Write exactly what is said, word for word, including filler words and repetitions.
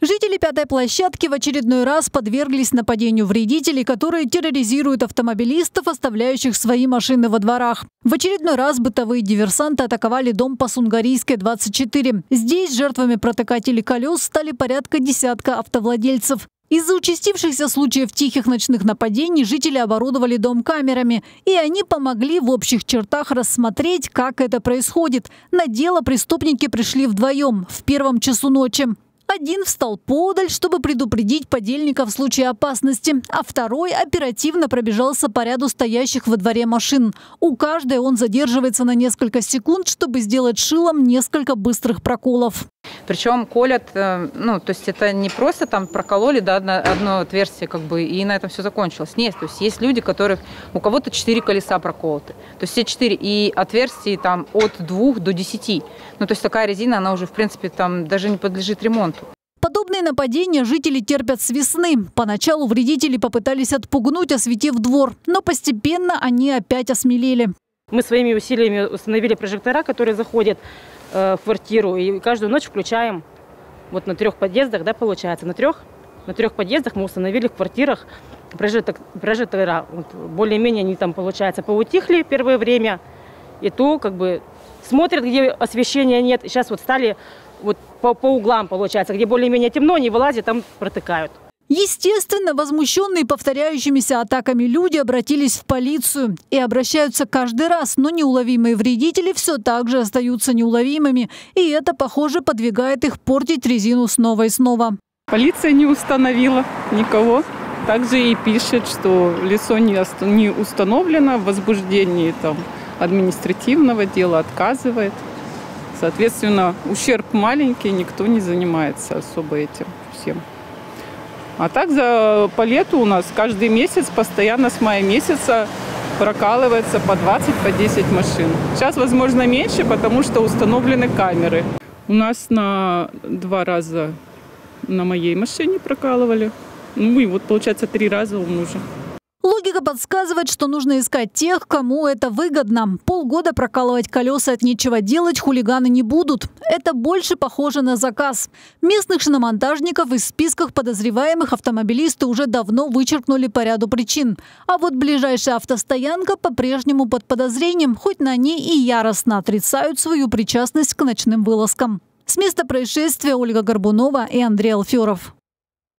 Жители пятой площадки в очередной раз подверглись нападению вредителей, которые терроризируют автомобилистов, оставляющих свои машины во дворах. В очередной раз бытовые диверсанты атаковали дом по Сунгарийской, двадцать четыре. Здесь жертвами протыкателей колес стали порядка десятка автовладельцев. Из-за участившихся случаев тихих ночных нападений жители оборудовали дом камерами. И они помогли в общих чертах рассмотреть, как это происходит. На дело преступники пришли вдвоем в первом часу ночи. Один встал поодаль, чтобы предупредить подельника в случае опасности, а второй оперативно пробежался по ряду стоящих во дворе машин. У каждой он задерживается на несколько секунд, чтобы сделать шилом несколько быстрых проколов. Причем колят, ну, то есть это не просто там прокололи, да, одно, одно отверстие, как бы, и на этом все закончилось. Нет, то есть есть люди, которых, у кого-то четыре колеса проколоты. То есть все четыре, и отверстий там от двух до десяти. Ну, то есть такая резина, она уже, в принципе, там даже не подлежит ремонту. Подобные нападения жители терпят с весны. Поначалу вредители попытались отпугнуть, осветив двор, но постепенно они опять осмелели. Мы своими усилиями установили прожектора, которые заходят э, в квартиру, и каждую ночь включаем. Вот на трех подъездах, да, получается, на трех, на трех подъездах мы установили в квартирах прожектора. Вот, более-менее они там, получается, поутихли первое время, и то как бы смотрят, где освещения нет. Сейчас вот стали вот по, по углам, получается, где более-менее темно, они вылазят, там протыкают. Естественно, возмущенные повторяющимися атаками люди обратились в полицию и обращаются каждый раз, но неуловимые вредители все так же остаются неуловимыми, и это, похоже, подвигает их портить резину снова и снова. Полиция не установила никого. Также и пишет, что лицо не установлено в возбуждении там, административного дела, отказывает. Соответственно, ущерб маленький, никто не занимается особо этим всем. А так за по лету у нас каждый месяц, постоянно с мая месяца прокалывается по двадцать, по десять машин. Сейчас, возможно, меньше, потому что установлены камеры. У нас на два раза на моей машине прокалывали. Ну и вот, получается, три раза у мужа. Логика подсказывает, что нужно искать тех, кому это выгодно. Полгода прокалывать колеса от нечего делать хулиганы не будут. Это больше похоже на заказ. Местных шиномонтажников из списков подозреваемых автомобилисты уже давно вычеркнули по ряду причин. А вот ближайшая автостоянка по-прежнему под подозрением, хоть на ней и яростно отрицают свою причастность к ночным вылазкам. С места происшествия Ольга Горбунова и Андрей Алферов.